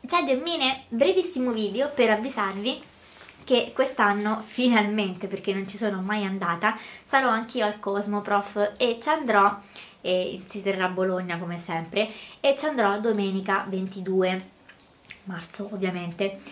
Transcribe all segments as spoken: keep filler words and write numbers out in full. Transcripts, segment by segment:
Ciao Gemmine, brevissimo video per avvisarvi che quest'anno finalmente, perché non ci sono mai andata, sarò anch'io al Cosmoprof e ci andrò, e si terrà a Bologna come sempre, e ci andrò domenica ventidue marzo ovviamente,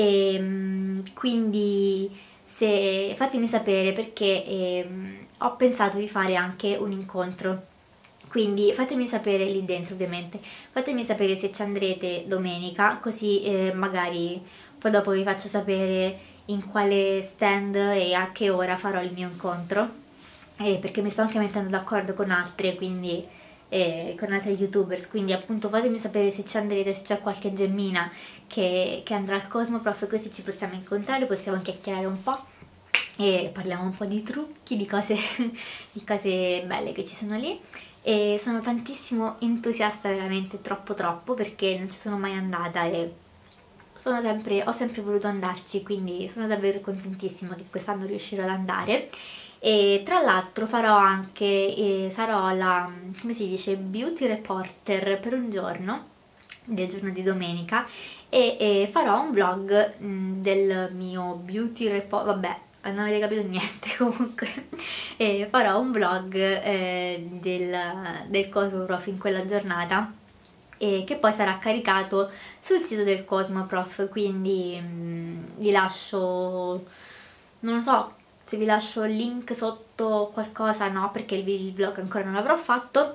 e quindi se, fatemi sapere perché eh, ho pensato di fare anche un incontro. Quindi fatemi sapere lì dentro ovviamente, fatemi sapere se ci andrete domenica, così eh, magari poi dopo vi faccio sapere in quale stand e a che ora farò il mio incontro, eh, perché mi sto anche mettendo d'accordo con altre, quindi eh, con altri youtubers, quindi appunto fatemi sapere se ci andrete, se c'è qualche gemmina che, che andrà al Cosmoprof, così ci possiamo incontrare, possiamo chiacchierare un po' e parliamo un po' di trucchi, di cose, di cose belle che ci sono lì. E sono tantissimo entusiasta, veramente troppo troppo, perché non ci sono mai andata e sono sempre, ho sempre voluto andarci, quindi sono davvero contentissima che quest'anno riuscirò ad andare. E tra l'altro farò anche, eh, sarò la, come si dice, beauty reporter per un giorno, del giorno di domenica, e, e farò un vlog mh, del mio beauty report, vabbè, non avete capito niente comunque, e farò un vlog eh, del, del Cosmoprof in quella giornata, e che poi sarà caricato sul sito del Cosmoprof, quindi mh, vi lascio, non lo so se vi lascio il link sotto qualcosa, no, perché il, il vlog ancora non l'avrò fatto,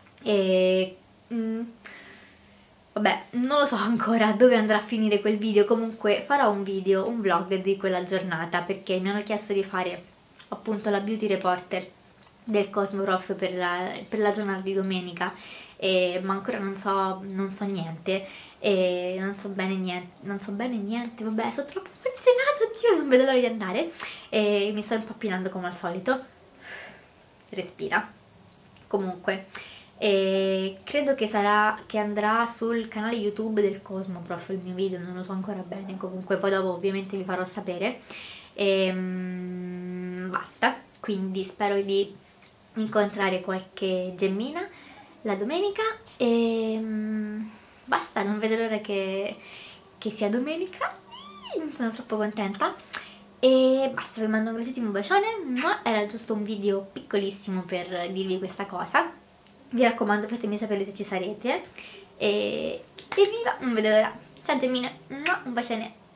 e mh, vabbè, non lo so ancora dove andrà a finire quel video. Comunque farò un video, un vlog di quella giornata, perché mi hanno chiesto di fare appunto la beauty reporter del Cosmoprof per la, per la giornata di domenica, e, ma ancora non so, non so niente, e non so bene niente, non so bene niente, vabbè, sono troppo emozionata, oddio, non vedo l'ora di andare, e mi sto impappinando come al solito. Respira. Comunque, e credo che sarà che andrà sul canale YouTube del Cosmoprof il mio video, non lo so ancora bene, comunque poi dopo ovviamente vi farò sapere, e mm, basta. Quindi spero di incontrare qualche gemmina la domenica e mm, basta, non vedo l'ora che, che sia domenica, sono troppo contenta. E basta, vi mando un grossissimo bacione, era giusto un video piccolissimo per dirvi questa cosa. Vi raccomando, fatemi sapere se ci sarete, e evviva, non vedo l'ora. Ciao gemmine, un bacione.